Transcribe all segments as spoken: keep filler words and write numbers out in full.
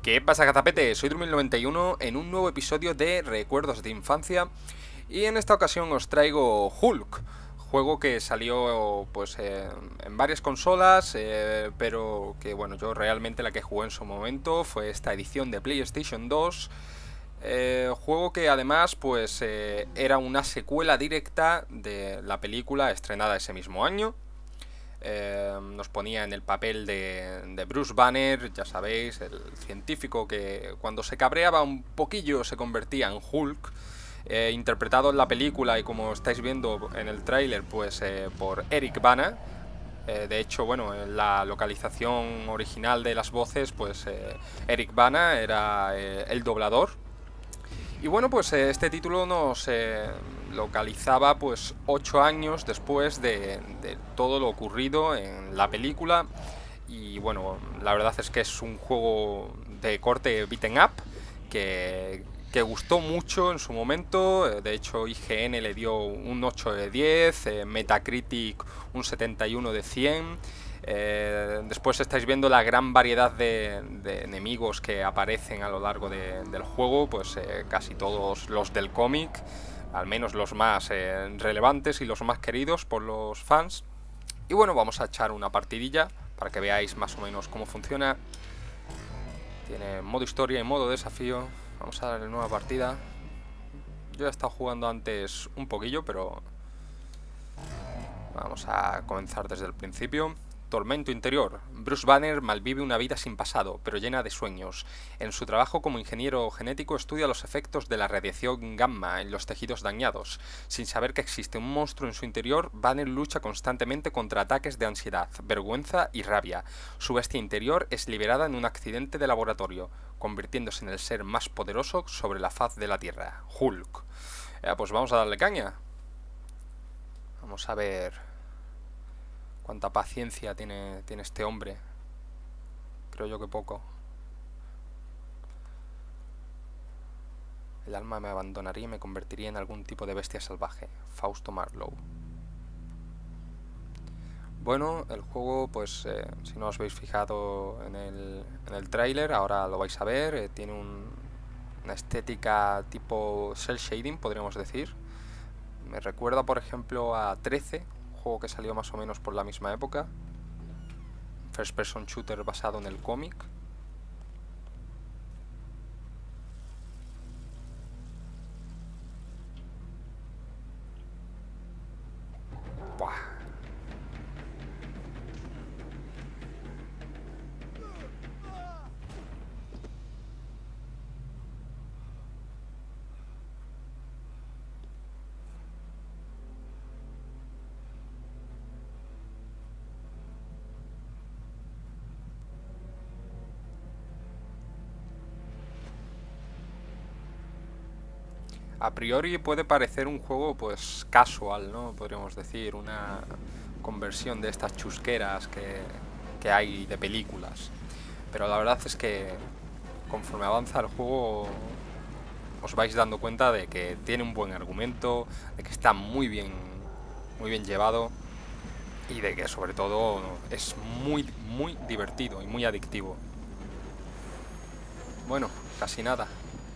¿Qué pasa, Gazapete? Soy Drumil noventa y uno en un nuevo episodio de Recuerdos de Infancia y en esta ocasión os traigo Hulk, juego que salió pues eh, en varias consolas, eh, pero que bueno, yo realmente la que jugué en su momento fue esta edición de PlayStation dos, eh, juego que además pues eh, era una secuela directa de la película estrenada ese mismo año. Eh, nos ponía en el papel de, de Bruce Banner, ya sabéis, el científico que cuando se cabreaba un poquillo se convertía en Hulk, eh, interpretado en la película y como estáis viendo en el tráiler, pues eh, por Eric Bana. Eh, de hecho, bueno, en la localización original de las voces, pues eh, Eric Bana era eh, el doblador. Y bueno, pues eh, este título nos eh, localizaba pues ocho años después de, de todo lo ocurrido en la película. Y bueno, la verdad es que es un juego de corte beaten up que, que gustó mucho en su momento. De hecho, I G N le dio un ocho de diez, eh, Metacritic un setenta y uno de cien. Eh, después estáis viendo la gran variedad de, de enemigos que aparecen a lo largo de, del juego, pues eh, casi todos los del cómic, al menos los más eh, relevantes y los más queridos por los fans. Y bueno, vamos a echar una partidilla para que veáis más o menos cómo funciona. Tiene modo historia y modo desafío. Vamos a darle nueva partida. Yo he estado jugando antes un poquillo, pero vamos a comenzar desde el principio. Tormento interior. Bruce Banner malvive una vida sin pasado, pero llena de sueños. En su trabajo como ingeniero genético estudia los efectos de la radiación gamma en los tejidos dañados. Sin saber que existe un monstruo en su interior, Banner lucha constantemente contra ataques de ansiedad, vergüenza y rabia. Su bestia interior es liberada en un accidente de laboratorio, convirtiéndose en el ser más poderoso sobre la faz de la Tierra, Hulk. Eh, pues vamos a darle caña. Vamos a ver cuánta paciencia tiene, tiene este hombre. Creo yo que poco. El alma me abandonaría y me convertiría en algún tipo de bestia salvaje. Fausto Marlowe. Bueno, el juego, pues, eh, si no os habéis fijado en el, en el tráiler, ahora lo vais a ver. Eh, tiene un, una estética tipo cel shading, podríamos decir. Me recuerda, por ejemplo, a trece, juego que salió más o menos por la misma época. First person shooter basado en el cómic. Buah. A priori puede parecer un juego pues casual, ¿no? Podríamos decir, una conversión de estas chusqueras que, que hay de películas. Pero la verdad es que conforme avanza el juego os vais dando cuenta de que tiene un buen argumento, de que está muy bien, muy bien llevado y de que sobre todo es muy, muy divertido y muy adictivo. Bueno, casi nada.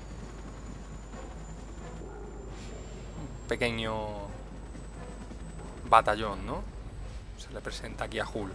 Pequeño batallón, ¿no? Se le presenta aquí a Hulk.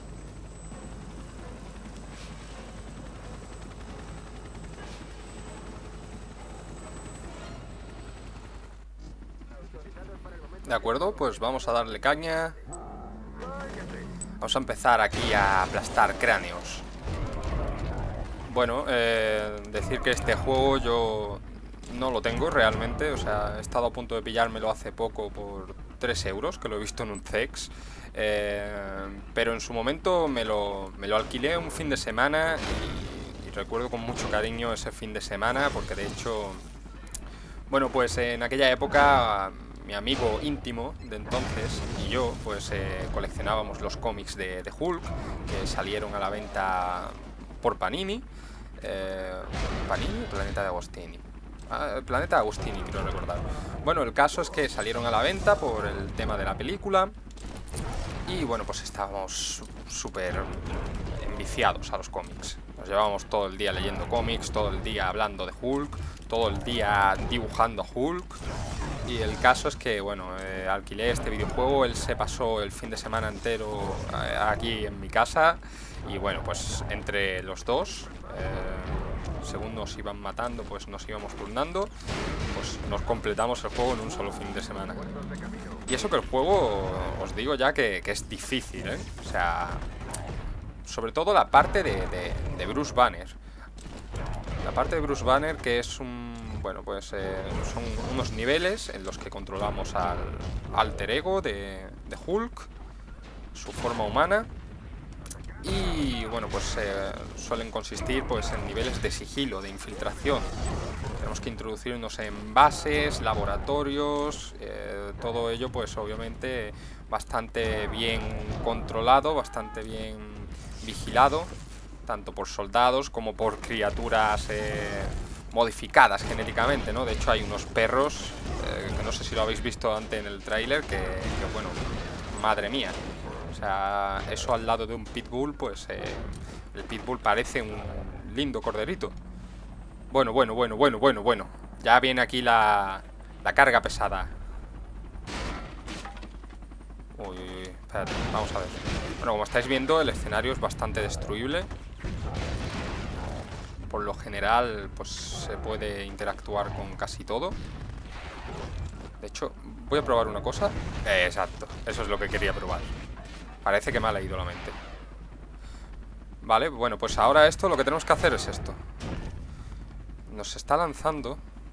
De acuerdo, pues vamos a darle caña. Vamos a empezar aquí a aplastar cráneos. Bueno, eh, decir que este juego yo no lo tengo realmente, o sea, he estado a punto de pillármelo hace poco por tres euros, que lo he visto en un Cex, eh, pero en su momento me lo, me lo alquilé un fin de semana y, y recuerdo con mucho cariño ese fin de semana, porque de hecho, bueno, pues en aquella época mi amigo íntimo de entonces y yo, pues eh, coleccionábamos los cómics de, de Hulk, que salieron a la venta por Panini, eh, Panini, Planeta de Agostini. Ah, el Planeta de Agostini, quiero recordar. Bueno, el caso es que salieron a la venta por el tema de la película. Y bueno, pues estábamos súper enviciados a los cómics. Nos llevábamos todo el día leyendo cómics, todo el día hablando de Hulk, todo el día dibujando Hulk. Y el caso es que, bueno, eh, alquilé este videojuego, él se pasó el fin de semana entero eh, aquí en mi casa. Y bueno, pues entre los dos, eh, según nos iban matando, pues nos íbamos turnando, pues nos completamos el juego en un solo fin de semana. Y eso que el juego, os digo ya que, que es difícil, ¿eh? O sea, sobre todo la parte de, de, de Bruce Banner. La parte de Bruce Banner, que es un... Bueno, pues eh, son unos niveles en los que controlamos al alter ego de, de Hulk, su forma humana. Y bueno, pues eh, suelen consistir pues en niveles de sigilo, de infiltración. Tenemos que introducirnos en bases, laboratorios, eh, todo ello pues obviamente bastante bien controlado, bastante bien vigilado, tanto por soldados como por criaturas eh, modificadas genéticamente, ¿no? De hecho hay unos perros, eh, que no sé si lo habéis visto antes en el tráiler, que, que bueno, madre mía. O sea, eso al lado de un pitbull, pues eh, el pitbull parece un lindo corderito. Bueno, bueno, bueno, bueno, bueno, bueno. Ya viene aquí la, la carga pesada. Uy, uy, uy, espérate, vamos a ver. Bueno, como estáis viendo, el escenario es bastante destruible. Por lo general, pues se puede interactuar con casi todo. De hecho, voy a probar una cosa. Eh, exacto, eso es lo que quería probar. Parece que me ha leído la mente. Vale, bueno, pues ahora esto, lo que tenemos que hacer es esto. Nos está lanzando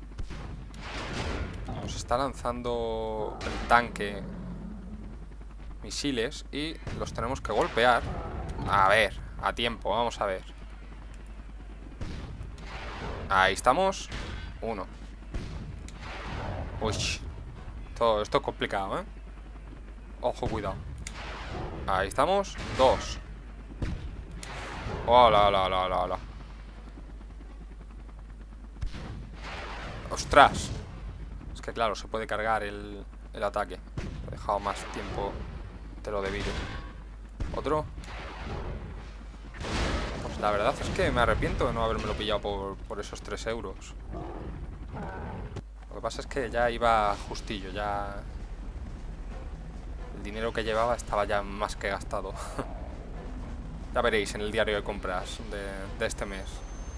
Nos está lanzando el tanque misiles y los tenemos que golpear. A ver, a tiempo, vamos a ver. Ahí estamos. Uno. Uy, todo esto es complicado, ¿eh? Ojo, cuidado. Ahí estamos. Dos. Hola, hola, hola, hola, hola. ¡Ostras! Es que claro, se puede cargar el, el ataque. He dejado más tiempo de lo debido. Otro. Pues la verdad es que me arrepiento de no habérmelo pillado por, por esos tres euros. Lo que pasa es que ya iba justillo, ya... El dinero que llevaba estaba ya más que gastado. Ya veréis en el diario de compras de, de este mes.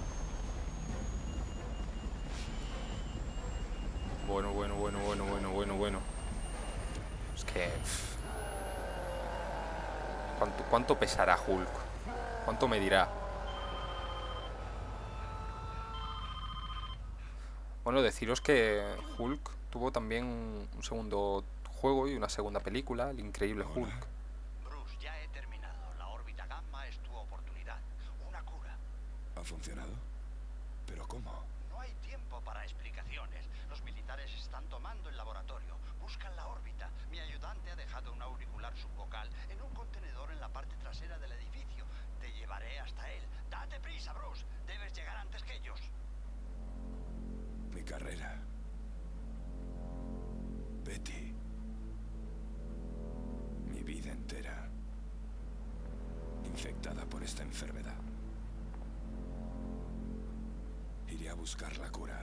Bueno, bueno, bueno, bueno, bueno, bueno, bueno. Es que... ¿Cuánto, cuánto pesará Hulk? ¿Cuánto medirá? Bueno, deciros que Hulk tuvo también un segundo juego y una segunda película, El Increíble Hulk. Bruce, ya he terminado. La órbita gamma es tu oportunidad. Una cura. ¿Ha funcionado? ¿Pero cómo? No hay tiempo para explicaciones. Los militares están tomando el laboratorio. Buscan la órbita. Mi ayudante ha dejado un auricular subvocal en un contenedor en la parte trasera del edificio. Te llevaré hasta él. Date prisa, Bruce. Debes llegar antes que ellos. Mi carrera. Betty. Mi vida entera. Infectada por esta enfermedad. Iré a buscar la cura.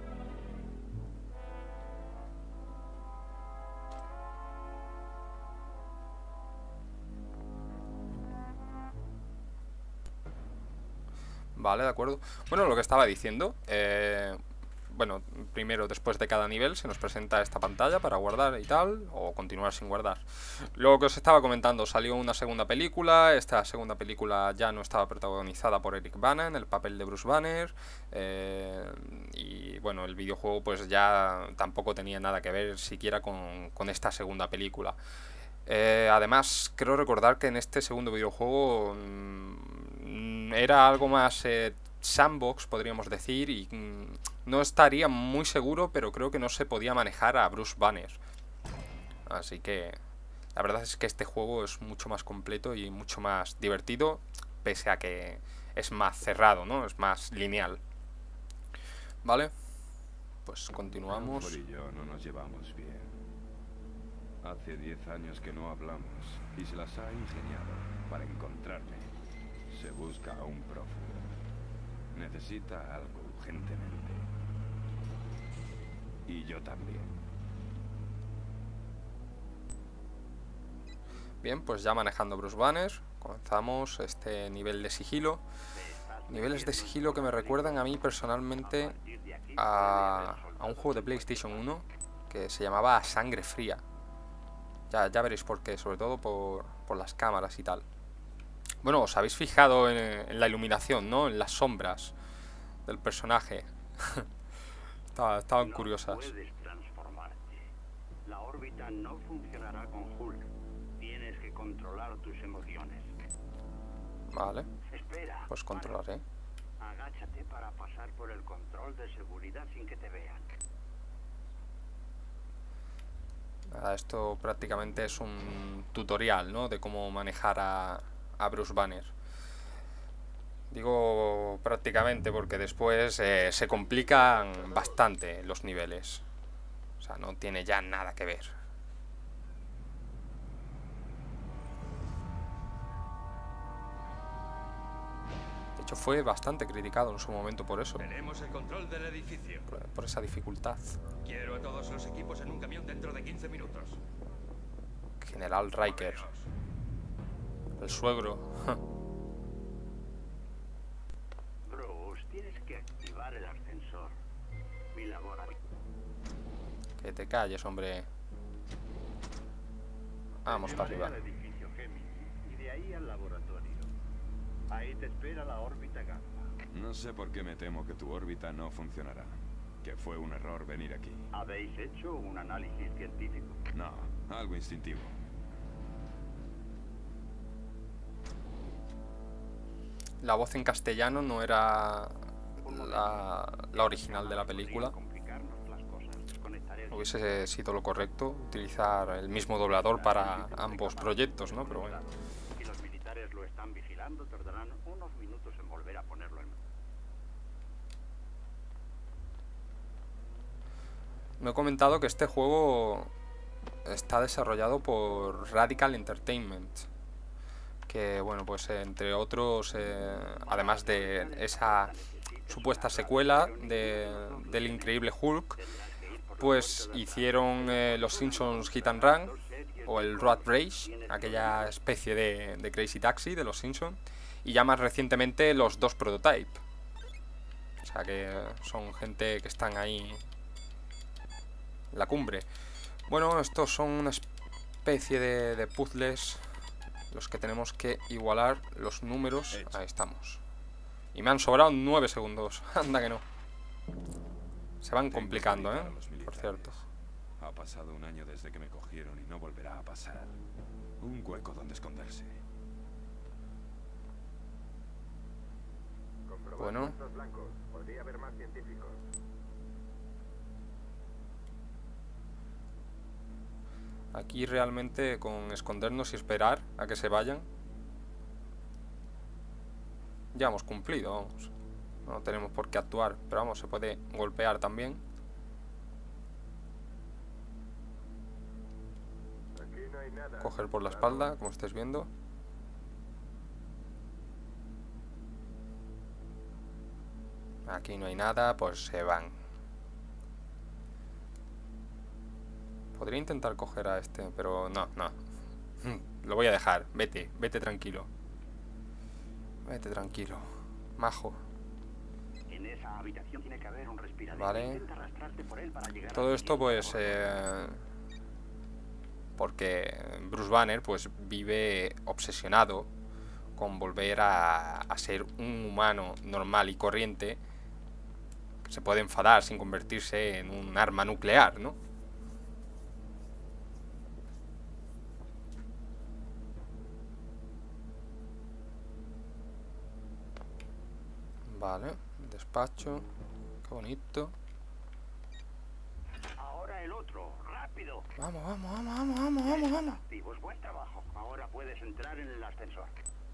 Vale, de acuerdo. Bueno, lo que estaba diciendo, eh, bueno, primero después de cada nivel se nos presenta esta pantalla para guardar y tal, o continuar sin guardar. Luego que os estaba comentando, salió una segunda película. Esta segunda película ya no estaba protagonizada por Eric Bana en el papel de Bruce Banner, eh, y bueno, el videojuego pues ya tampoco tenía nada que ver siquiera con, con esta segunda película. Eh, además, creo recordar que en este segundo videojuego mmm, era algo más eh, sandbox, podríamos decir, y mmm, no estaría muy seguro, pero creo que no se podía manejar a Bruce Banner. Así que la verdad es que este juego es mucho más completo y mucho más divertido, pese a que es más cerrado, ¿no? Es más lineal. Vale, pues continuamos. Alfred y yo no nos llevamos bien. Hace diez años que no hablamos y se las ha ingeniado para encontrarme. Se busca a un prófugo. Necesita algo urgentemente. Y yo también. Bien, pues ya manejando Bruce Banner, comenzamos este nivel de sigilo. Niveles de sigilo que me recuerdan a mí personalmente a, a un juego de PlayStation uno que se llamaba Sangre Fría. Ya, ya veréis por qué, sobre todo por, por las cámaras y tal. Bueno, os habéis fijado en, en la iluminación, ¿no? En las sombras del personaje. Estaban, estaban No curiosas. puedes transformarte. La órbita no funcionará con Hulk. Tienes que controlar tus emociones. Vale, Espera. pues controlaré. para. Agáchate para pasar por el control de seguridad sin que te vean. Nada, esto prácticamente es un tutorial, ¿no? De cómo manejar a, a Bruce Banner. Digo prácticamente porque después eh, se complican bastante los niveles. O sea, no tiene ya nada que ver. De hecho, fue bastante criticado en su momento por eso. Tenemos el control del edificio. Por, por esa dificultad. Quiero a todos los equipos en un camión dentro de quince minutos. General Riker. El suegro. Bruce, tienes que activar el ascensor. Mi laboratorio. Que te calles, hombre. Vamos para arriba. Al edificio Gemini y de ahí al laboratorio. Ahí te espera la órbita gamma. No sé por qué me temo que tu órbita no funcionará. Que fue un error venir aquí. ¿Habéis hecho un análisis científico? No, algo instintivo. La voz en castellano no era la, la original de la película. Complicarnos las cosas. Desconectaré el Hubiese sido lo correcto utilizar el mismo doblador para ambos proyectos, ¿no? Pero bueno. Si los militares lo están vigilando, tardarán unos minutos en volver a ponerlo en... No he comentado que este juego está desarrollado por Radical Entertainment. Que, bueno, pues entre otros, eh, además de esa supuesta secuela de, del increíble Hulk, pues hicieron eh, los Simpsons Hit and Run o el Road Rage, aquella especie de, de Crazy Taxi de los Simpsons, y ya más recientemente los dos Prototype. O sea que son gente que están ahí en la cumbre. Bueno, estos son una especie de, de puzzles, los que tenemos que igualar los números. Ahí estamos. Y me han sobrado nueve segundos. Anda que no. Se van complicando, ¿eh? Por cierto. Ha pasado un año desde que me cogieron y no volverá a pasar. Un hueco donde esconderse. Bueno. Podría haber más científicos. Aquí realmente con escondernos y esperar a que se vayan ya hemos cumplido, vamos. No tenemos por qué actuar, pero vamos, se puede golpear también. Aquí no hay nada. Coger por la espalda, como estáis viendo. Aquí no hay nada, pues se van. Podría intentar coger a este, pero no, no. Lo voy a dejar. Vete, vete tranquilo. Vete tranquilo. Majo. En esa habitación tiene que haber un respirador. Vale. Intenta arrastrarte por él para llegar Todo al esto siguiente pues... laboratorio. Eh, porque Bruce Banner pues vive obsesionado con volver a, a ser un humano normal y corriente que se puede enfadar sin convertirse en un arma nuclear, ¿no? Vale, despacho. Qué bonito. Ahora el otro, rápido. Vamos, vamos, vamos, vamos, vamos, vamos, vamos. Activos, buen trabajo. Ahora puedes entrar en el ascensor.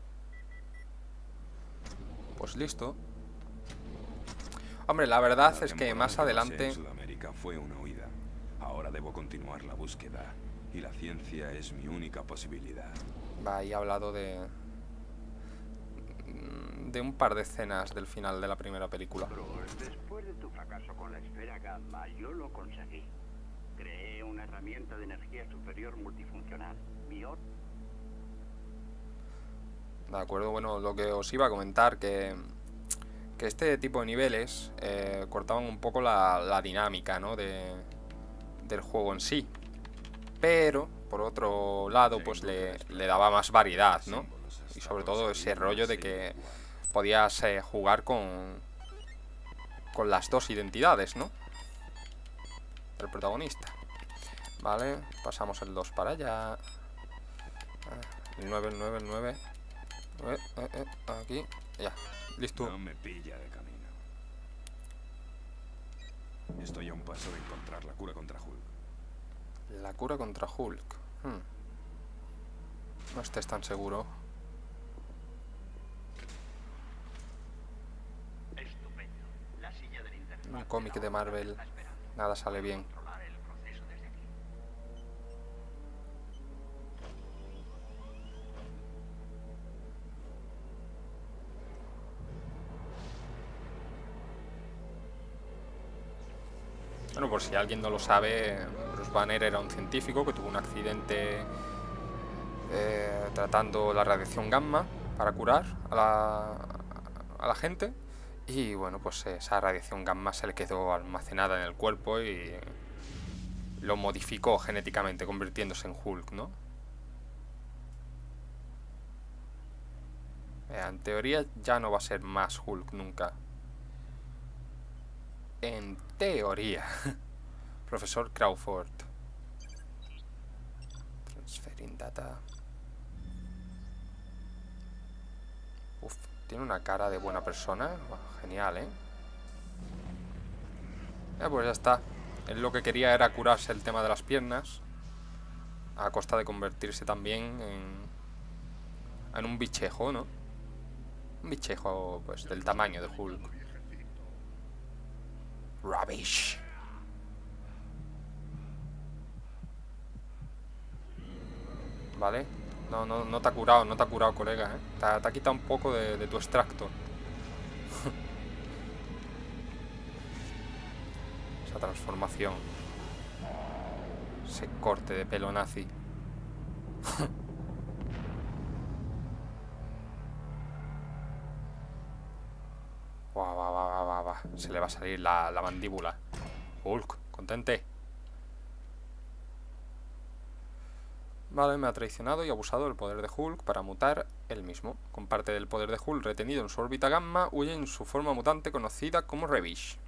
Pues listo. Hombre, la verdad La es que temporada más pasé adelante... en Sudamérica fue una huida. Ahora debo continuar la búsqueda. Y la ciencia es mi única posibilidad. Va, ahí ha hablado de... de un par de escenas del final de la primera película. Bruce, después de tu fracaso con la esfera gamma, yo lo conseguí. Creé una herramienta de energía superior multifuncional. Biot. De acuerdo, bueno, lo que os iba a comentar, que, que este tipo de niveles eh, cortaban un poco la, la dinámica, ¿no? de, del juego en sí. Pero, por otro lado, pues le, le daba más variedad, ¿no? Y sobre todo ese rollo de que podías eh, jugar con, con las dos identidades, ¿no? El protagonista. Vale, pasamos el dos para allá. El nueve, el nueve, el nueve. Eh, eh, eh, aquí, ya, listo. No me pilla de camino. Estoy a un paso de encontrar la cura contra Hulk. La cura contra Hulk. Hmm. No estés tan seguro. Estupendo. La silla del interfaz. Un cómic de Marvel. Nada sale bien. Controlar el proceso desde aquí. Bueno, por si alguien no lo sabe, Bruce Banner era un científico que tuvo un accidente eh, tratando la radiación gamma para curar a la, a la gente. Y bueno, pues esa radiación gamma se le quedó almacenada en el cuerpo y lo modificó genéticamente, convirtiéndose en Hulk, ¿no? Eh, en teoría ya no va a ser más Hulk nunca. En teoría. Profesor Crawford. Transferring data. Uf, tiene una cara de buena persona. Genial, ¿eh? Eh, pues ya está. Él lo que quería era curarse el tema de las piernas, a costa de convertirse también en, en un bichejo, ¿no? Un bichejo, pues, del tamaño de Hulk. Rubbish. Vale. No, no, no te ha curado, no te ha curado, colega, ¿eh? Te, te ha quitado un poco de, de tu extracto. Esa transformación. Ese corte de pelo nazi. Va, va, va, va, va, va. Se le va a salir la, la mandíbula. Hulk, contente. Vale, me ha traicionado y abusado del poder de Hulk para mutar él mismo. Con parte del poder de Hulk retenido en su órbita gamma, huye en su forma mutante conocida como Rubbish.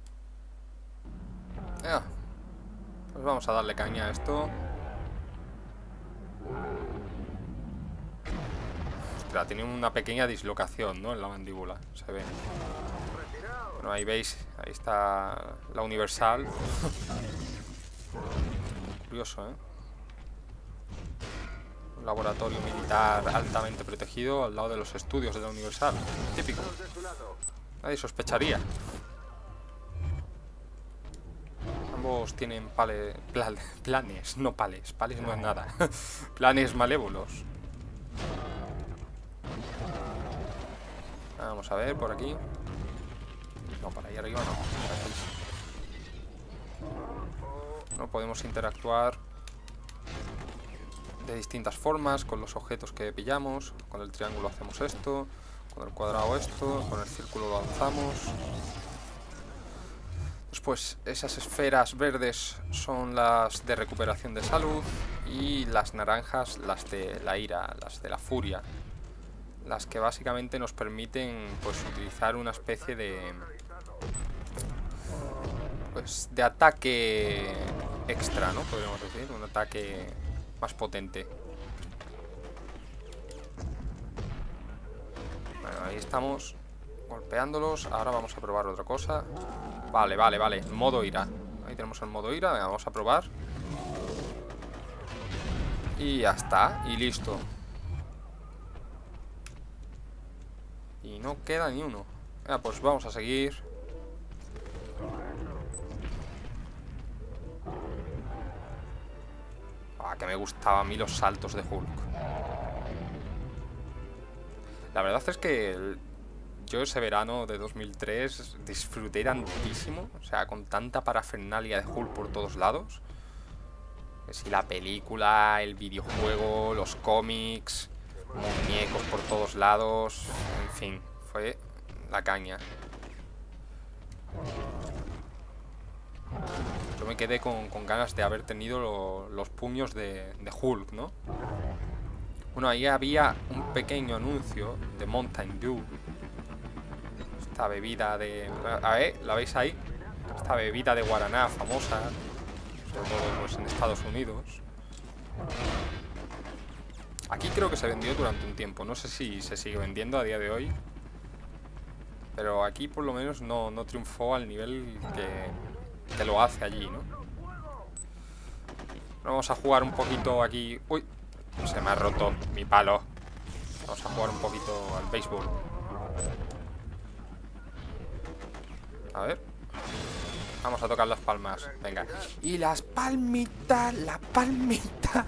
Ya. Pues vamos a darle caña a esto. Ostras, tiene una pequeña dislocación, ¿no? En la mandíbula, se ve. Bueno, ahí veis, ahí está la Universal. Curioso, ¿eh? Un laboratorio militar altamente protegido al lado de los estudios de la Universal. Típico. Nadie sospecharía. Ambos tienen pale, plan, planes, no pales. Pales no es nada. Planes malévolos. Vamos a ver por aquí. No, para ahí arriba no. Aquí. No podemos interactuar de distintas formas con los objetos que pillamos. Con el triángulo hacemos esto, con el cuadrado esto, con el círculo lo alzamos. Después esas esferas verdes son las de recuperación de salud y las naranjas las de la ira, las de la furia, las que básicamente nos permiten pues utilizar una especie de pues de ataque extra, ¿no? Podríamos decir, un ataque más potente. Bueno, ahí estamos golpeándolos. Ahora vamos a probar otra cosa. Vale, vale, vale, modo ira. Ahí tenemos el modo ira, vamos a probar. Y ya está, y listo. Y no queda ni uno. Ah, pues vamos a seguir. Ah, que me gustaban a mí los saltos de Hulk. La verdad es que yo ese verano de dos mil tres disfruté tantísimo, o sea, con tanta parafernalia de Hulk por todos lados. Que si la película, el videojuego, los cómics, muñecos por todos lados, en fin, fue la caña. Yo me quedé con, con ganas de haber tenido lo, los puños de, de Hulk, ¿no? Bueno, ahí había un pequeño anuncio de Mountain Dew. Esta bebida de... A ver, ¿la veis ahí? Esta bebida de guaraná famosa, sobre todo pues, en Estados Unidos. Aquí creo que se vendió durante un tiempo. No sé si se sigue vendiendo a día de hoy. Pero aquí por lo menos no, no triunfó al nivel que, que lo hace allí, ¿no? Vamos a jugar un poquito aquí... Uy, se me ha roto mi palo. Vamos a jugar un poquito al béisbol. A ver. Vamos a tocar las palmas. Venga. Y las palmitas, la palmita.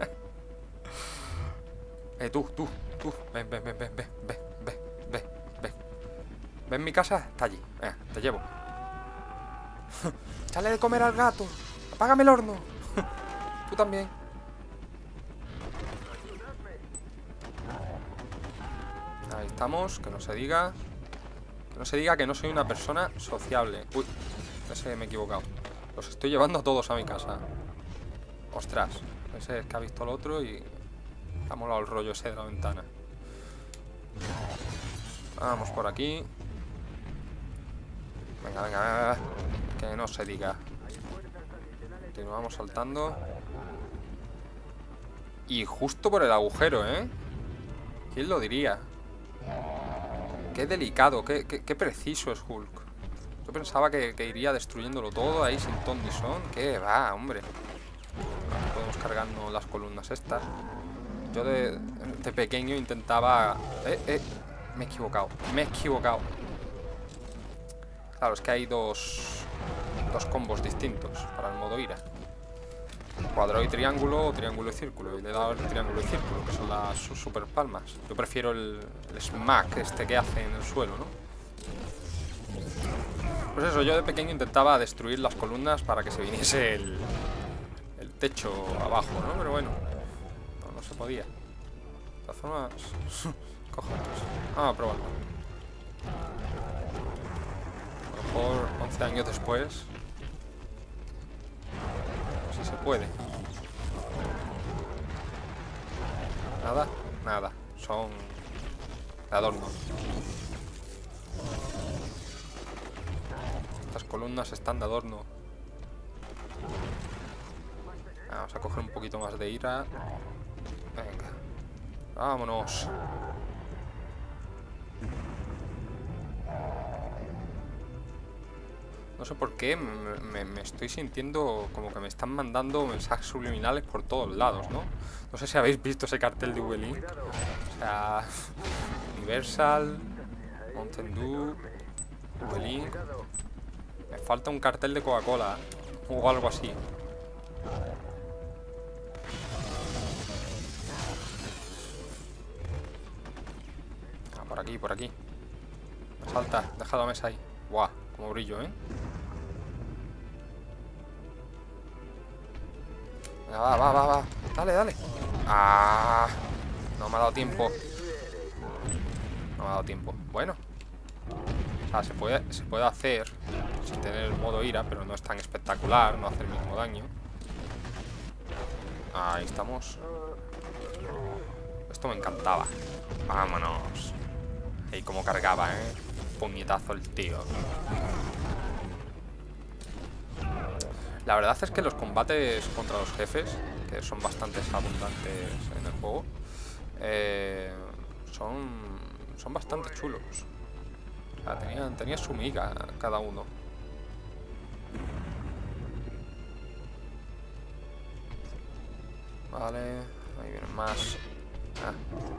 Eh, tú, tú, tú. Ven, ven, ven, ven, ven, ven, ven, ven, ven. ¿Ven mi casa? Está allí. Venga, te llevo. Échale de comer al gato. Apágame el horno. Tú también. Ahí estamos, que no se diga. Que no se diga que no soy una persona sociable. Uy, ese me he equivocado. Los estoy llevando a todos a mi casa. Ostras, ese es que ha visto al otro y ha molado el rollo ese de la ventana. Vamos por aquí. Venga, venga, venga. Que no se diga. Continuamos saltando. Y justo por el agujero, ¿eh? ¿Quién lo diría? Qué delicado, qué, qué, qué preciso es Hulk. Yo pensaba que, que iría destruyéndolo todo ahí sin ton ni son. ¿Qué va, hombre? Aquí podemos cargarnos las columnas estas. Yo de, de pequeño intentaba... Eh, eh, me he equivocado, me he equivocado. Claro, es que hay dos, dos combos distintos para el modo ira. Cuadrado y triángulo, o triángulo y círculo. Y le he dado el triángulo y círculo, que son las super palmas. Yo prefiero el, el smack este que hace en el suelo, ¿no? Pues eso, yo de pequeño intentaba destruir las columnas para que se viniese el, el techo abajo, ¿no? Pero bueno, no, no se podía. De todas formas... Cojones. Vamos a probarlo. A lo mejor once años después... Si se puede. Nada, nada. Son de adorno. Estas columnas están de adorno. Vamos a coger un poquito más de ira. Venga. Vámonos. No sé por qué me, me, me estoy sintiendo como que me están mandando mensajes subliminales por todos lados, ¿no? No sé si habéis visto ese cartel de V-Link. O sea, Universal, Mountain Dew, V-Link. Me falta un cartel de Coca-Cola o algo así. Ah, por aquí, por aquí. Salta, deja la mesa ahí. Buah, como brillo, ¿eh? Venga, va, va, va, va. Dale, dale. Ah, no me ha dado tiempo. No me ha dado tiempo. Bueno. O sea, se puede, se puede hacer sin tener el modo ira, pero no es tan espectacular, no hace el mismo daño. Ahí estamos. Esto me encantaba. Vámonos. Ahí como cargaba, ¿eh? Puñetazo el tío. La verdad es que los combates contra los jefes, que son bastante abundantes en el juego, eh, son, son bastante chulos. O sea, tenían, tenía su miga cada uno. Vale, ahí vienen más. Ah.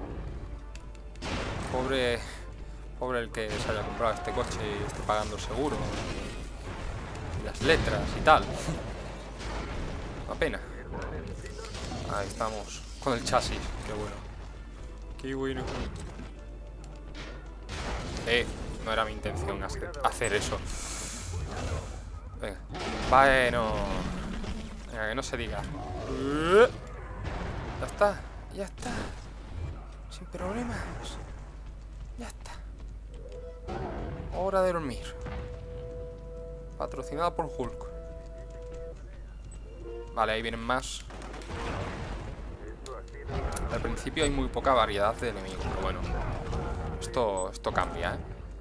Pobre, pobre el que se haya comprado este coche y esté pagando el seguro. Y las letras y tal. Una pena. Ahí estamos, con el chasis, qué bueno. Qué bueno. Eh, no era mi intención hacer, hacer eso. Venga. Bueno. Venga, que no se diga. Ya está, ya está. Sin problemas. Ya está. Hora de dormir. Patrocinada por Hulk. Vale, ahí vienen más. Al principio hay muy poca variedad de enemigos, pero bueno. Esto, esto cambia, ¿eh?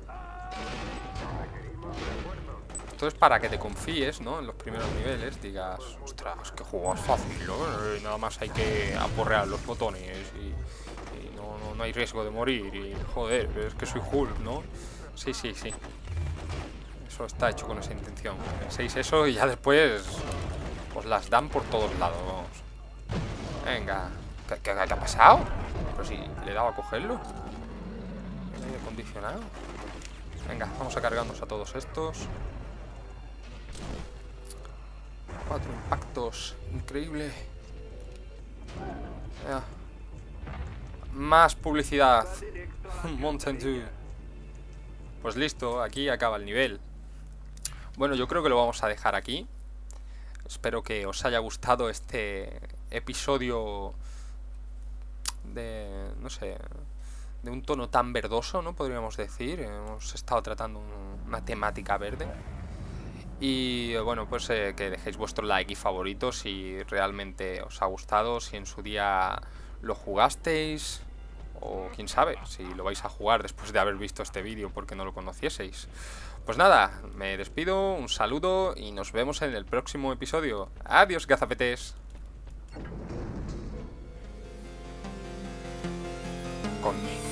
Esto es para que te confíes, ¿no? En los primeros niveles, digas, ostras, que juego es fácil, ¿no? Y nada más hay que aporrear los botones y, y no, no, no hay riesgo de morir. Y joder, es que soy Hulk, ¿no? Sí, sí, sí. Eso está hecho con esa intención. Penséis eso y ya después os las dan por todos lados, vamos. Venga. ¿Qué, qué, qué ha pasado? Pero si le he dado a cogerlo. ¿El aire acondicionado? Venga, vamos a cargarnos a todos estos. Cuatro impactos. Increíble. Ya. Más publicidad. Mountain Dew. Pues listo, aquí acaba el nivel. Bueno, yo creo que lo vamos a dejar aquí. Espero que os haya gustado este episodio de, no sé, de un tono tan verdoso, ¿no? Podríamos decir. Hemos estado tratando una temática verde. Y bueno, pues eh, que dejéis vuestro like y favorito si realmente os ha gustado, si en su día lo jugasteis, o quién sabe, si lo vais a jugar después de haber visto este vídeo porque no lo conocieseis. Pues nada, me despido, un saludo y nos vemos en el próximo episodio. Adiós, gazapetes. Con